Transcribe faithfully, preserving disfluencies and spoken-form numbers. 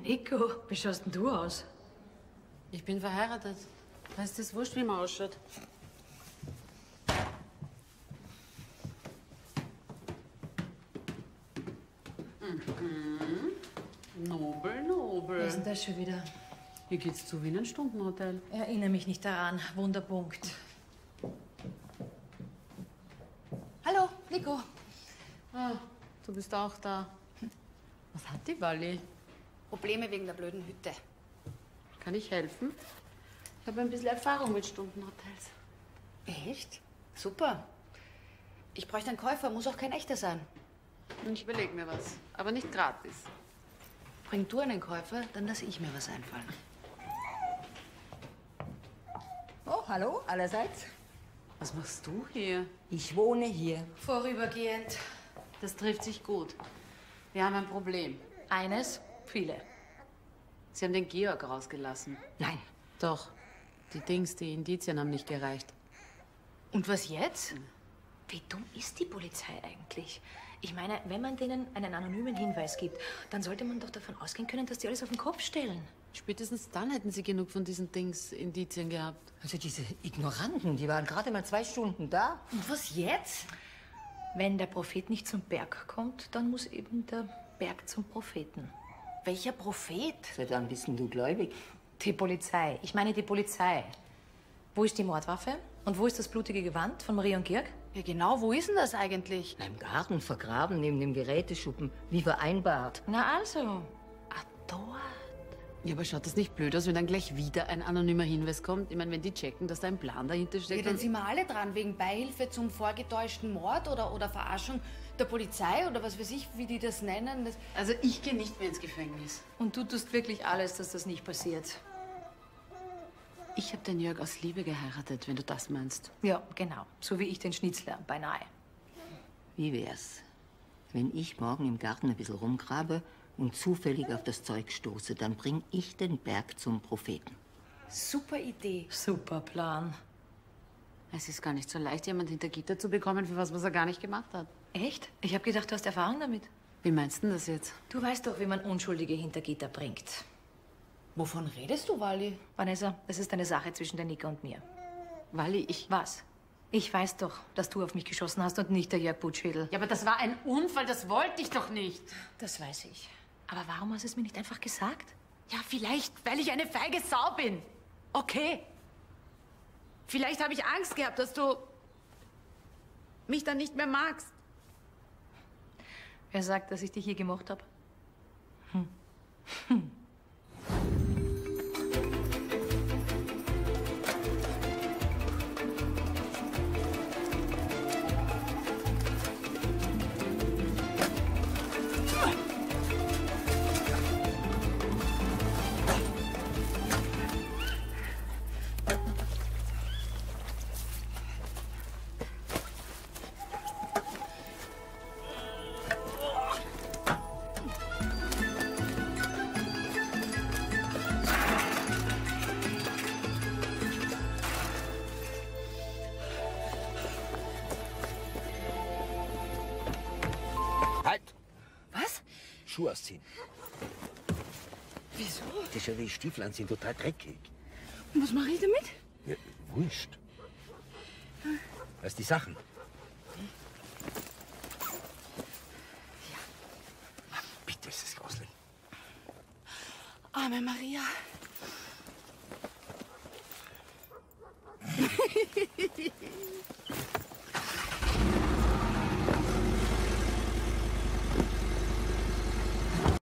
Nico, wie schaust denn du aus? Ich bin verheiratet. Da ist es wurscht, wie man ausschaut. Mhm. Nobel, nobel. Wer ist denn das schon wieder? Hier geht's zu wie in ein Stundenhotel. Erinnere mich nicht daran. Wunderpunkt. Hallo, Nico. Ah, du bist auch da. Was hat die Wally? Probleme wegen der blöden Hütte. Kann ich helfen? Ich habe ein bisschen Erfahrung mit Stundenhotels. Echt? Super. Ich bräuchte einen Käufer, muss auch kein echter sein. Ich überlege mir was, aber nicht gratis. Bring du einen Käufer, dann lasse ich mir was einfallen. Oh, hallo, allerseits. Was machst du hier? Ich wohne hier. Vorübergehend. Das trifft sich gut. Wir haben ein Problem. Eines, viele. Sie haben den Georg rausgelassen. Nein. Doch. Die Dings, die Indizien haben nicht gereicht. Und was jetzt? Wie dumm ist die Polizei eigentlich? Ich meine, wenn man denen einen anonymen Hinweis gibt, dann sollte man doch davon ausgehen können, dass die alles auf den Kopf stellen. Spätestens dann hätten sie genug von diesen Dings, Indizien gehabt. Also diese Ignoranten, die waren gerade mal zwei Stunden da. Und was jetzt? Wenn der Prophet nicht zum Berg kommt, dann muss eben der Berg zum Propheten. Welcher Prophet? Seit wann bist denn du gläubig? Die Polizei. Ich meine die Polizei. Wo ist die Mordwaffe? Und wo ist das blutige Gewand von Marie und Georg? Ja genau, wo ist denn das eigentlich? Na, im Garten vergraben, neben dem Geräteschuppen, wie vereinbart. Na also. Ah, dort. Ja, aber schaut das nicht blöd aus, wenn dann gleich wieder ein anonymer Hinweis kommt? Ich meine, wenn die checken, dass da ein Plan dahinter Ja, steckt. dann sind wir alle dran, wegen Beihilfe zum vorgetäuschten Mord oder, oder Verarschung der Polizei oder was weiß ich, wie die das nennen. Das also ich gehe nicht mehr ins Gefängnis. Und du tust wirklich alles, dass das nicht passiert. Ich habe den Jörg aus Liebe geheiratet, wenn du das meinst. Ja, genau. So wie ich den Schnitzler, beinahe. Wie wär's, wenn ich morgen im Garten ein bisschen rumgrabe und zufällig auf das Zeug stoße, dann bring ich den Berg zum Propheten. super Idee. Super Plan. Es ist gar nicht so leicht, jemand hinter Gitter zu bekommen, für was, was er gar nicht gemacht hat. Echt? Ich habe gedacht, du hast Erfahrung damit. Wie meinst du denn das jetzt? Du weißt doch, wie man Unschuldige hinter Gitter bringt. Wovon redest du, Wally? Vanessa, das ist eine Sache zwischen der Nico und mir. Wally, ich... Was? Ich weiß doch, dass du auf mich geschossen hast und nicht der Jörg Butschädel. Ja, aber das war ein Unfall, das wollte ich doch nicht. Das weiß ich. Aber warum hast du es mir nicht einfach gesagt? Ja, vielleicht, weil ich eine feige Sau bin. Okay. Vielleicht habe ich Angst gehabt, dass du mich dann nicht mehr magst. Wer sagt, dass ich dich hier gemocht habe? Hm. Hm. Halt! Was? Schuhe ausziehen. Wieso? Das ja, die Stiefel an sind total dreckig. Und was mache ich damit? Ja, wurscht. Was die Sachen? Ja. Bitte, ist das grauslich. Arme Maria.